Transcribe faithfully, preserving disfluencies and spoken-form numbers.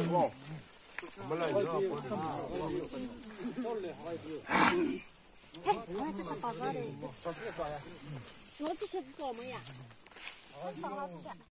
哦，没来着。 嘿，我这是宝宝的。我这是搞么呀？宝宝这是。